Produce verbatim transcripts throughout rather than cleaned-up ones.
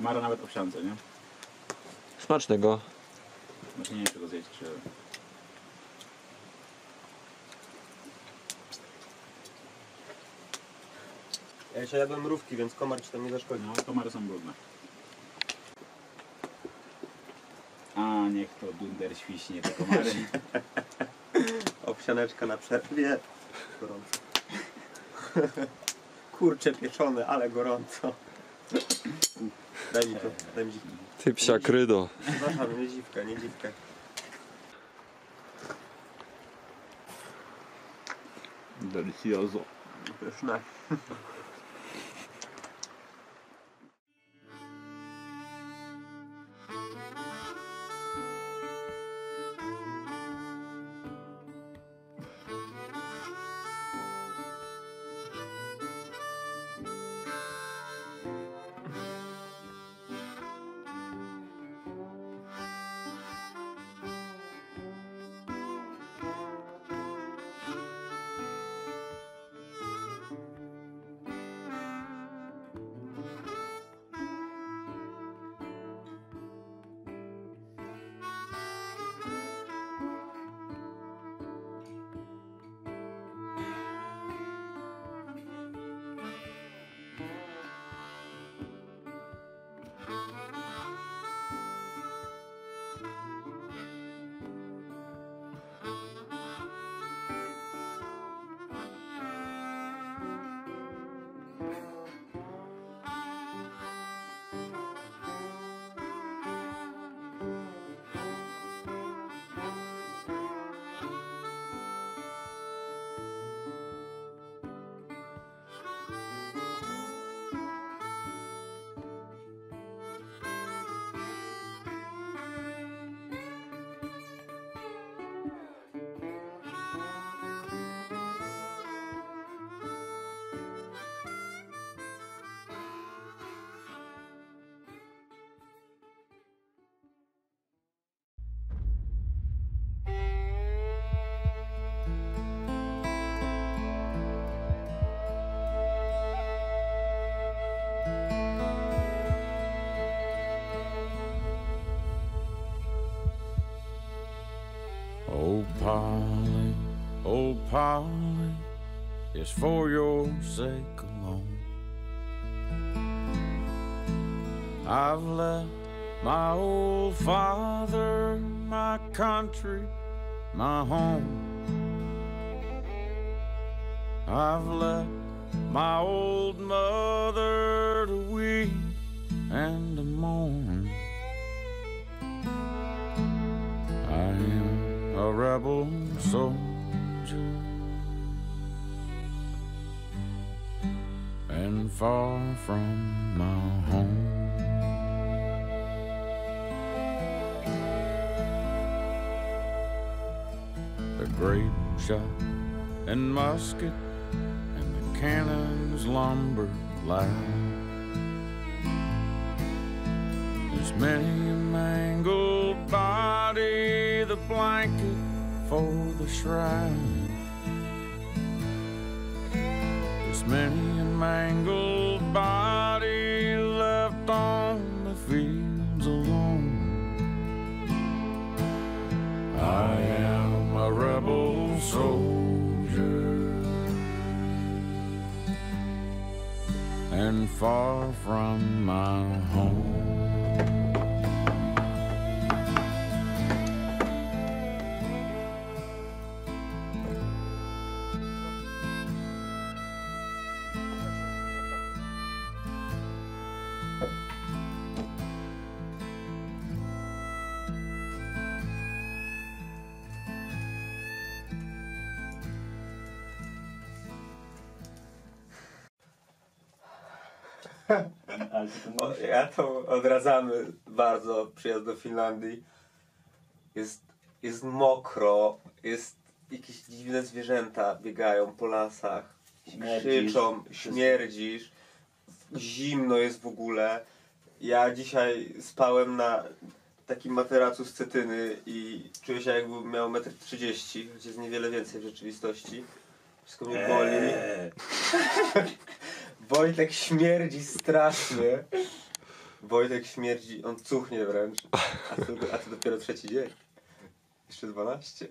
komara nawet owsiance, nie? Smacznego. Znaczy nie wiem, czego zjeść, czy... Ja jeszcze jadłem mrówki, więc komar ci tam nie zaszkodzi. No, komary są brudne. A, niech to dunder świśnie, te komary. Owsianeczka na przerwie. Gorąco. Kurcze pieczone, ale gorąco. Daj mi to, daj mi dziwkę. Ty psia krydo. Przepraszam, nie dziwkę, nie dziwkę. Delicioso. Pyszne. Oh, Polly, oh, Polly, it's for your sake alone. I've left my old father, my country, my home. I've left my old mother to weep and to mourn. I am a rebel soldier and far from my home. The grape shot and musket and the cannons lumbered loud. There's many a mangled body, the blanket for the shroud. There's many a mangled body left on the fields alone. I am a rebel soldier and far from my home. O, ja to odradzamy bardzo, przyjazd do Finlandii. Jest, jest mokro, jest jakieś dziwne zwierzęta biegają po lasach, krzyczą, śmierdzisz, zimno jest w ogóle. Ja dzisiaj spałem na takim materacu z cetyny i czuję się, jakbym miał metr trzydzieści, choć jest niewiele więcej w rzeczywistości. Wszystko mnie boli. Eee. Wojtek śmierdzi strasznie. Wojtek śmierdzi, on cuchnie wręcz. A to, a to dopiero trzeci dzień. Jeszcze dwanaście.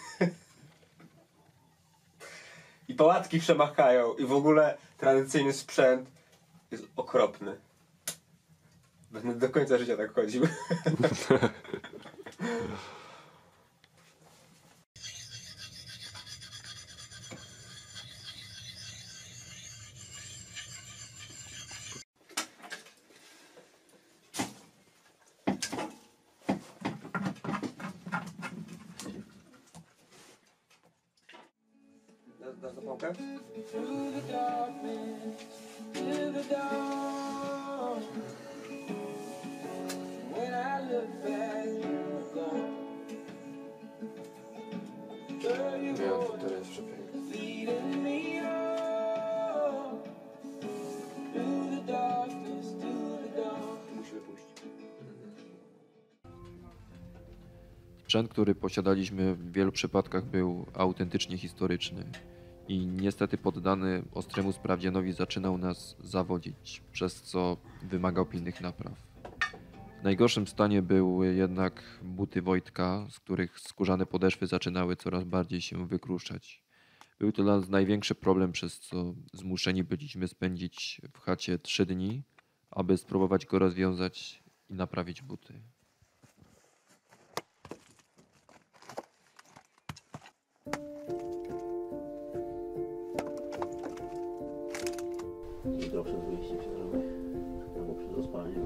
I pałatki przemachają i w ogóle tradycyjny sprzęt jest okropny. Będę do końca życia tak chodził. Dasz zapałkę? Wiem, to jest przepiękne. Musimy pójść. Sprzęt, który posiadaliśmy w wielu przypadkach był autentycznie historyczny i niestety poddany ostremu sprawdzianowi zaczynał nas zawodzić, przez co wymagał pilnych napraw. W najgorszym stanie były jednak buty Wojtka, z których skórzane podeszwy zaczynały coraz bardziej się wykruszać. Był to dla nas największy problem, przez co zmuszeni byliśmy spędzić w chacie trzy dni, aby spróbować go rozwiązać i naprawić buty. Jutro przed wyjściem się zrobi. Albo przed rozpaleniem.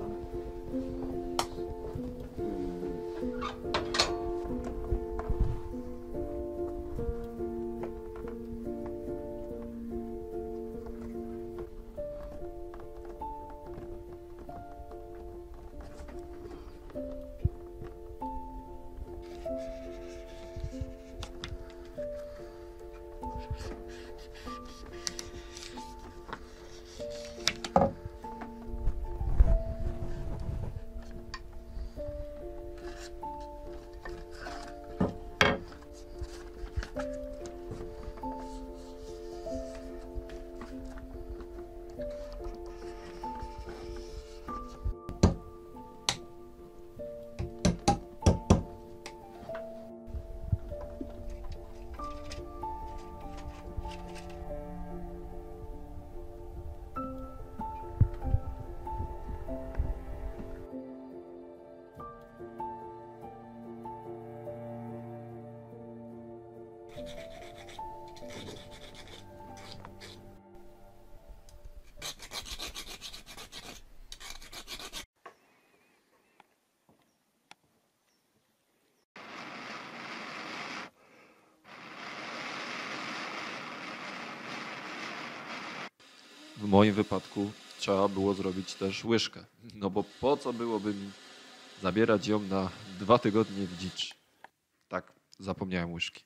W moim wypadku trzeba było zrobić też łyżkę, no bo po co byłoby mi zabierać ją na dwa tygodnie w dzicz? Tak, zapomniałem łyżki.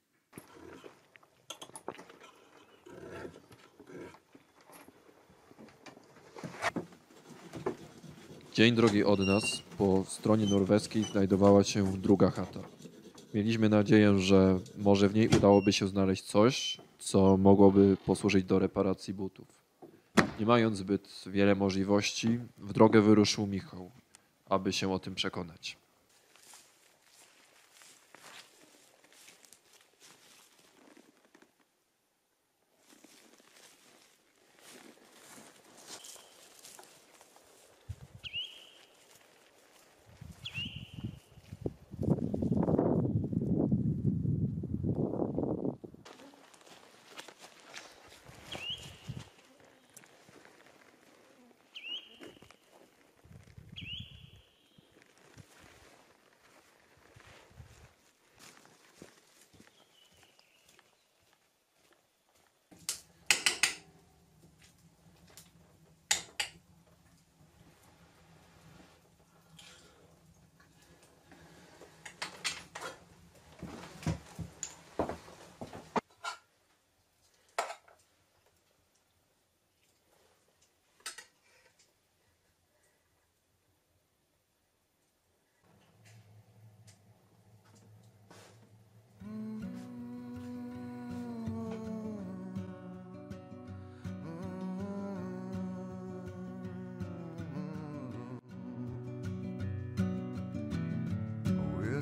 Dzień drogi od nas, po stronie norweskiej znajdowała się druga chata. Mieliśmy nadzieję, że może w niej udałoby się znaleźć coś, co mogłoby posłużyć do reparacji butów. Nie mając zbyt wiele możliwości, w drogę wyruszył Michał, aby się o tym przekonać.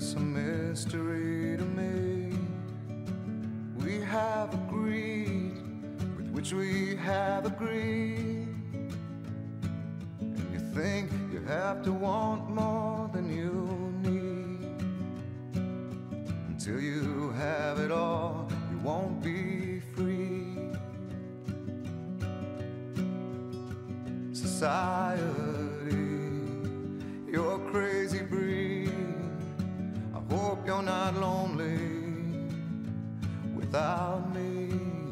It's a mystery to me. We have agreed with which we have agreed. And you think you have to want more than you need. Until you have it all, you won't be free. Society, you're a crazy breed. I hope you're not lonely without me.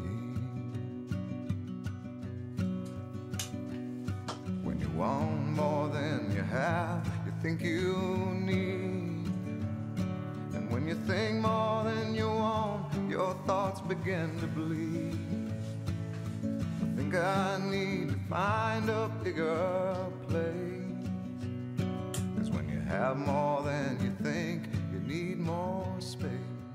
When you want more than you have, you think you need. And when you think more than you want, your thoughts begin to bleed. I think I need to find a bigger place. 'Cause when you have more than you think, you need more space.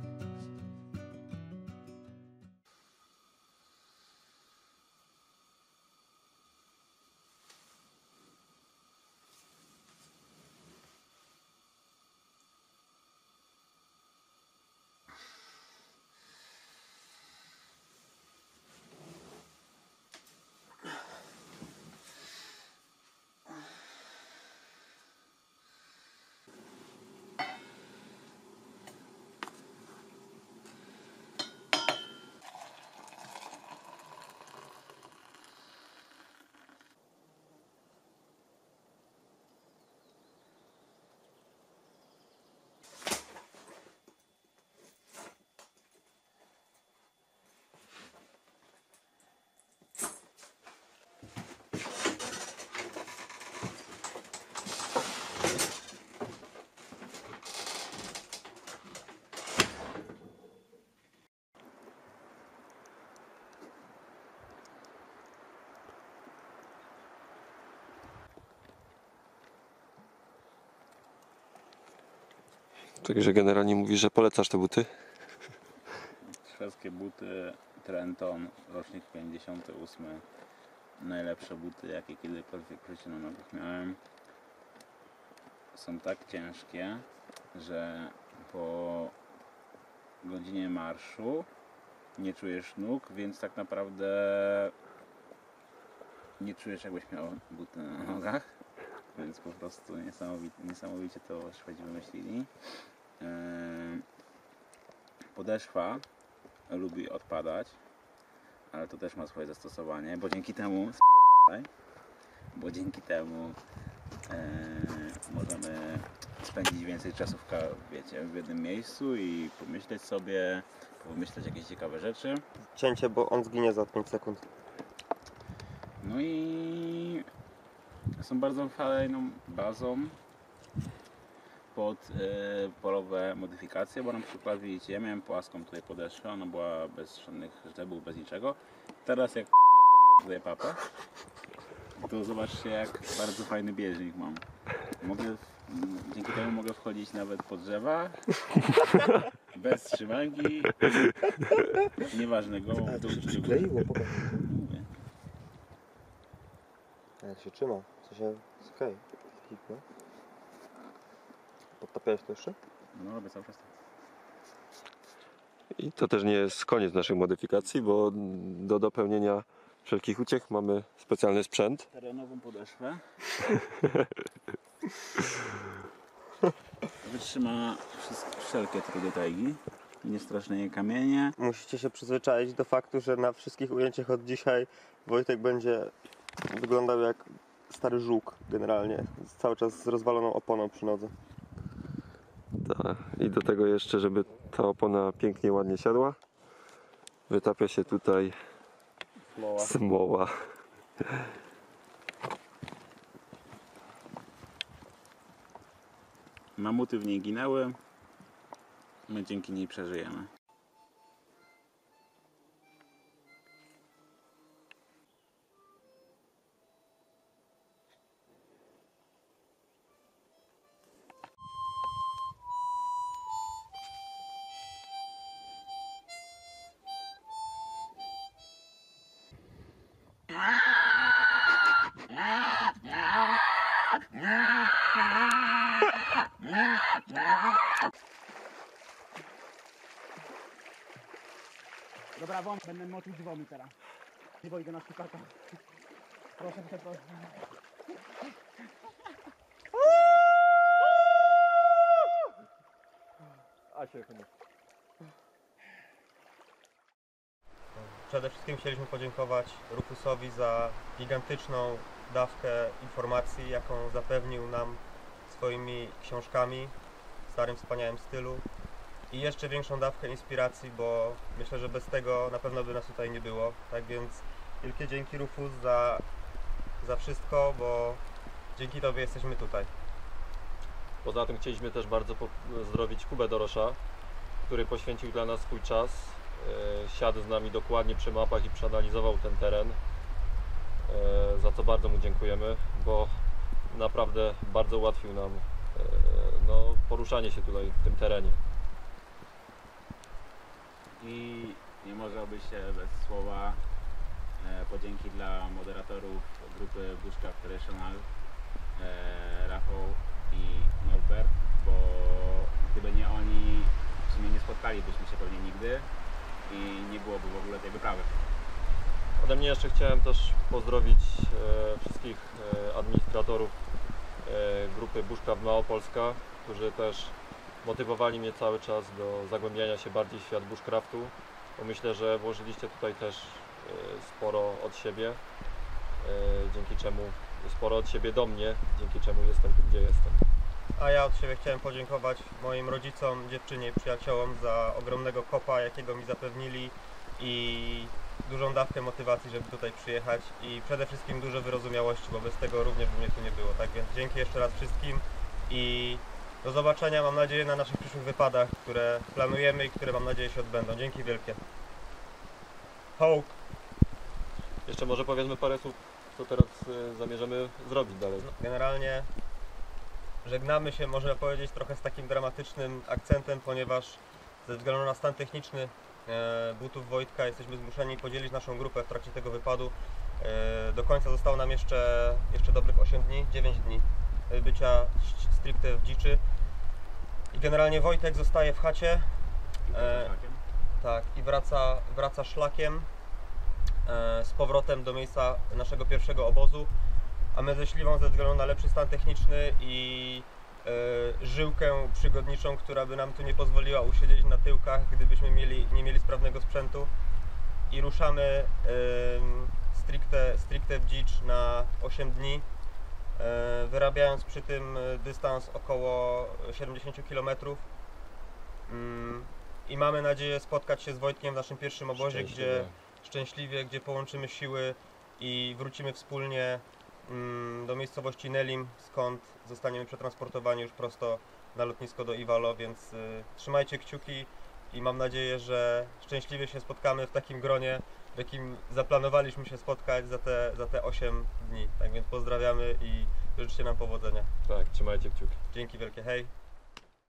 Także generalnie mówisz, że polecasz te buty? Szwedzkie buty Trenton, rocznik pięćdziesiąty ósmy. Najlepsze buty, jakie kiedykolwiek w życiu na nogach miałem. Są tak ciężkie, że po godzinie marszu nie czujesz nóg, więc tak naprawdę nie czujesz, jakbyś miał buty na nogach. Więc po prostu niesamowicie, niesamowicie to Szwedzi wymyślili. Yy, podeszwa lubi odpadać, ale to też ma swoje zastosowanie, bo dzięki temu spierdalaj, bo dzięki temu yy, możemy spędzić więcej czasu w, wiecie, w jednym miejscu i pomyśleć sobie, pomyśleć jakieś ciekawe rzeczy. Cięcie, bo on zginie za pięć sekund. No i są bardzo fajną bazą pod y, polowe modyfikacje, bo na przykład widzicie, ja miałem płaską tutaj podeszwę, ona była bez żadnych żdebów, bez niczego. Teraz jak przypierdoliłem tutaj papę, to zobaczcie, jak bardzo fajny bieżnik mam. Mogę, dzięki temu mogę wchodzić nawet po drzewa, bez trzymanki, nieważne go. Ale to się przykleiło, pokaż. Mówię. A jak się trzyma, w sensie jest okej. Okay. Podtapiałeś to jeszcze? No robię cały czas tak. I to też nie jest koniec naszych modyfikacji, bo do dopełnienia wszelkich uciech mamy specjalny sprzęt. Terenową podeszwę. Wytrzyma wszelkie trudy tajgi. Nie strasznieje kamienie. Musicie się przyzwyczaić do faktu, że na wszystkich ujęciach od dzisiaj Wojtek będzie wyglądał jak stary żuk generalnie. Cały czas z rozwaloną oponą przy nodze. Ta. I do tego jeszcze, żeby ta opona pięknie, ładnie siadła, wytapia się tutaj Smoła. smoła. Mamuty w niej ginęły. My dzięki niej przeżyjemy. Dobra, wam będę moczył dzwony teraz. Nie boi go na szukaka. Proszę, proszę. A się chyba. Przede wszystkim chcieliśmy podziękować Rufusowi za gigantyczną dawkę informacji, jaką zapewnił nam swoimi książkami w starym, wspaniałym stylu. I jeszcze większą dawkę inspiracji, bo myślę, że bez tego na pewno by nas tutaj nie było. Tak więc wielkie dzięki, Rufus, za, za wszystko, bo dzięki Tobie jesteśmy tutaj. Poza tym chcieliśmy też bardzo pozdrowić Kubę Dorosza, który poświęcił dla nas swój czas. E, siadł z nami dokładnie przy mapach i przeanalizował ten teren, e, za co bardzo mu dziękujemy, bo naprawdę bardzo ułatwił nam e, no, poruszanie się tutaj w tym terenie. I nie może obejść się bez słowa e, podzięki dla moderatorów grupy Bushcraft Traditional, e, Rafał i Norbert, bo gdyby nie oni, w sumie nie spotkalibyśmy się pewnie nigdy i nie byłoby w ogóle tej wyprawy. Ode mnie jeszcze chciałem też pozdrowić e, wszystkich e, administratorów e, grupy Bushcraft Małopolska, którzy też motywowali mnie cały czas do zagłębiania się bardziej w świat bushcraftu, bo myślę, że włożyliście tutaj też e, sporo od siebie, e, dzięki czemu sporo od siebie do mnie, dzięki czemu jestem tu, gdzie jestem. A ja od siebie chciałem podziękować moim rodzicom, dziewczynie i przyjaciołom za ogromnego kopa, jakiego mi zapewnili i dużą dawkę motywacji, żeby tutaj przyjechać i przede wszystkim dużo wyrozumiałości, bo bez tego również by mnie tu nie było. Tak więc dzięki jeszcze raz wszystkim i do zobaczenia, mam nadzieję, na naszych przyszłych wypadach, które planujemy i które mam nadzieję się odbędą. Dzięki wielkie. Hołk! Jeszcze może powiedzmy parę słów, co teraz e, zamierzamy zrobić dalej. Generalnie żegnamy się, można powiedzieć, trochę z takim dramatycznym akcentem, ponieważ ze względu na stan techniczny e, butów Wojtka jesteśmy zmuszeni podzielić naszą grupę w trakcie tego wypadu. E, do końca zostało nam jeszcze, jeszcze dobrych osiem dni, dziewięć dni bycia stricte w dziczy. I generalnie Wojtek zostaje w chacie. E, tak, i wraca, wraca szlakiem e, z powrotem do miejsca naszego pierwszego obozu. A my ze Śliwą, ze względu na lepszy stan techniczny i e, żyłkę przygodniczą, która by nam tu nie pozwoliła usiedzieć na tyłkach, gdybyśmy mieli, nie mieli sprawnego sprzętu, i ruszamy e, stricte, stricte w dzicz na osiem dni, e, wyrabiając przy tym dystans około siedemdziesiąt kilometrów. Mm, I mamy nadzieję spotkać się z Wojtkiem w naszym pierwszym obozie, Szczęśliwie. gdzie szczęśliwie, gdzie połączymy siły i wrócimy wspólnie do miejscowości Nelim, skąd zostaniemy przetransportowani już prosto na lotnisko do Iwalo, więc y, trzymajcie kciuki i mam nadzieję, że szczęśliwie się spotkamy w takim gronie, w jakim zaplanowaliśmy się spotkać za te, za te osiem dni. Tak więc pozdrawiamy i życzcie nam powodzenia. Tak, trzymajcie kciuki. Dzięki wielkie, hej!